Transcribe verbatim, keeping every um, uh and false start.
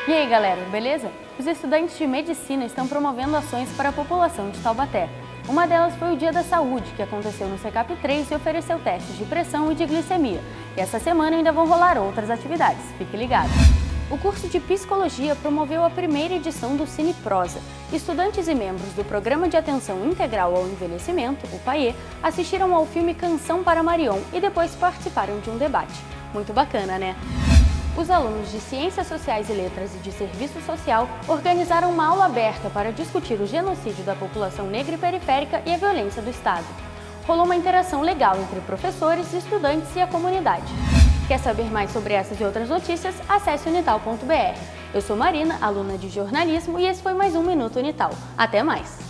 E aí galera, beleza? Os estudantes de medicina estão promovendo ações para a população de Taubaté. Uma delas foi o Dia da Saúde, que aconteceu no Secap três e ofereceu testes de pressão e de glicemia. E essa semana ainda vão rolar outras atividades, fique ligado! O curso de Psicologia promoveu a primeira edição do Cine Prosa. Estudantes e membros do Programa de Atenção Integral ao Envelhecimento, o PAE, assistiram ao filme Canção para Marion e depois participaram de um debate. Muito bacana, né? Os alunos de Ciências Sociais e Letras e de Serviço Social organizaram uma aula aberta para discutir o genocídio da população negra e periférica e a violência do Estado. Rolou uma interação legal entre professores, estudantes e a comunidade. Quer saber mais sobre essas e outras notícias? Acesse unital ponto br. Eu sou Marina, aluna de jornalismo, e esse foi mais um Minuto Unital. Até mais!